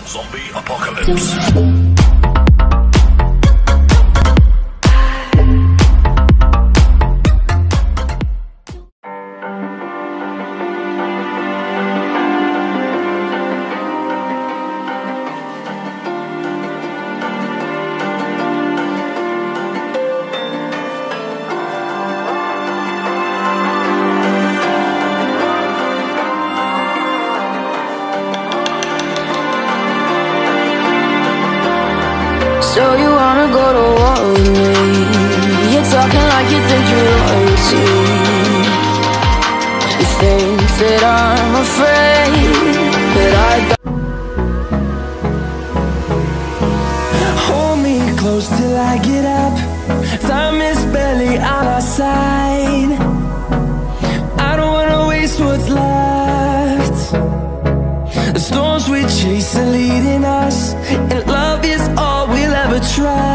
Zombie apocalypse. So you wanna go to war with me? You're talking like you think you're royalty. You think that I'm afraid, but I don't. Hold me close till I get up. Time is barely on our side. I don't wanna waste what's left. The storms we chase are leading us, and love is all we'll ever try.